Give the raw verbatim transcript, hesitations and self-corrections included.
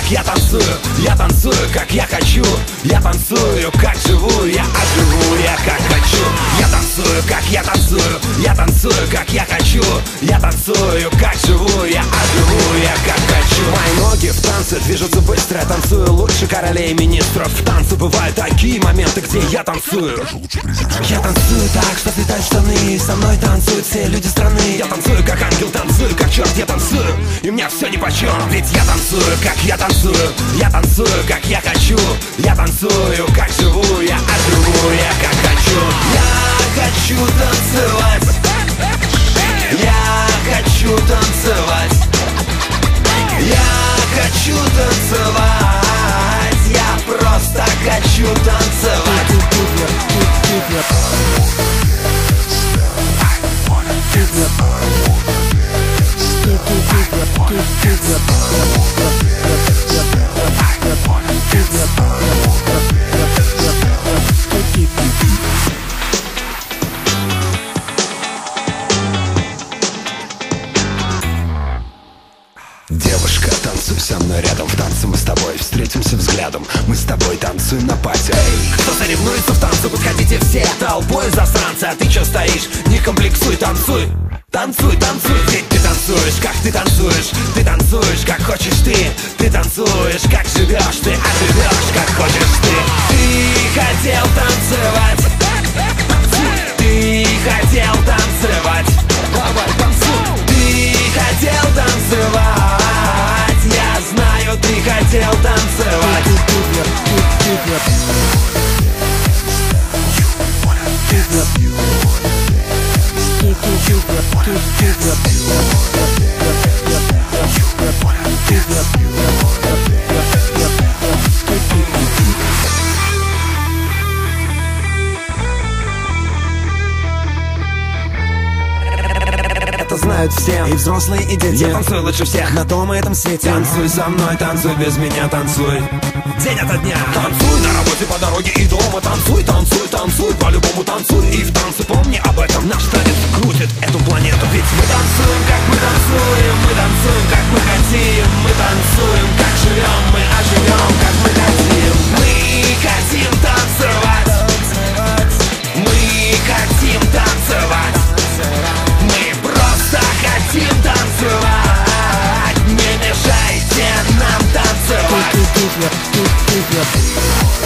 как я танцую, я танцую, как я хочу. Я танцую, как живу, я оживу, я как хочу. Я танцую, как я танцую, я танцую, как я хочу. Я танцую, как живу, я оживу, я как хочу. Мои ноги в танце движутся быстро, я танцую лучше королей и министров. В танце бывают такие моменты, где я танцую. Я танцую так, что слетают штаны. Со мной танцуют все люди страны. Я танцую, как ангел, танцую, как черт, я танцую. И мне все нипочем, ведь я танцую, как я танцую. Я танцую, как я хочу. Я танцую, как живу, я оживу, я как хочу. Я хочу танцевать. Я хочу танцевать. Я хочу танцевать. Я просто хочу танцевать. Девушка, танцуй со мной рядом. В танце мы с тобой встретимся взглядом. Мы с тобой танцуем на пати. Эй, кто соревнуется в танце, подходите все толпой засранцы. А ты чё стоишь? Не комплексуй, танцуй. Танцуй, танцуй, ведь ты танцуешь, как ты танцуешь. Ты танцуешь, как хочешь ты. Ты танцуешь, как живешь. Ты оживешь, как хочешь ты. Ты хотел танцевать. Ты хотел танцевать. Давай, танцуй. Ты хотел танцевать. Я знаю, ты хотел танцевать. Это знают все, и взрослые, и дети. Я танцую лучше всех на том и этом свете. Танцуй со мной, танцуй без меня, танцуй день ото дня. Танцуй на работе, по дороге и дома. Танцуй, танцуй, танцуй, по-любому танцуй. И в танце помни об этом. Наш танец крутит эту планету. Ведь мы танцуем, как мы танцуем. Мы танцуем, как мы хотим. Мы танцуем, как живем. Мы оживем, как мы хотим. Мы хотим танцевать. Мы хотим танцевать. Мы просто хотим танцевать. Не мешайте нам танцевать.